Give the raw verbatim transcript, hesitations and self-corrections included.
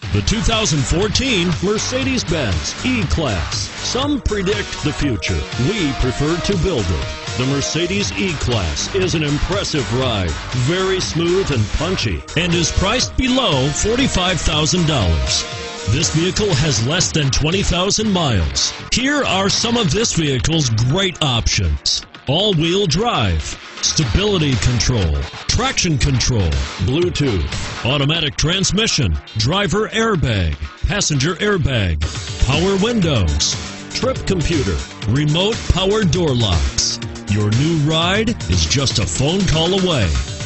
The two thousand fourteen Mercedes-Benz E-Class. Some predict the future. We prefer to build it. The Mercedes E-Class is an impressive ride, very smooth and punchy, and is priced below forty-five thousand dollars. This vehicle has less than twenty thousand miles. Here are some of this vehicle's great options: all-wheel drive, stability control, traction control, Bluetooth, automatic transmission, driver airbag, passenger airbag, power windows, trip computer, remote power door locks. Your new ride is just a phone call away.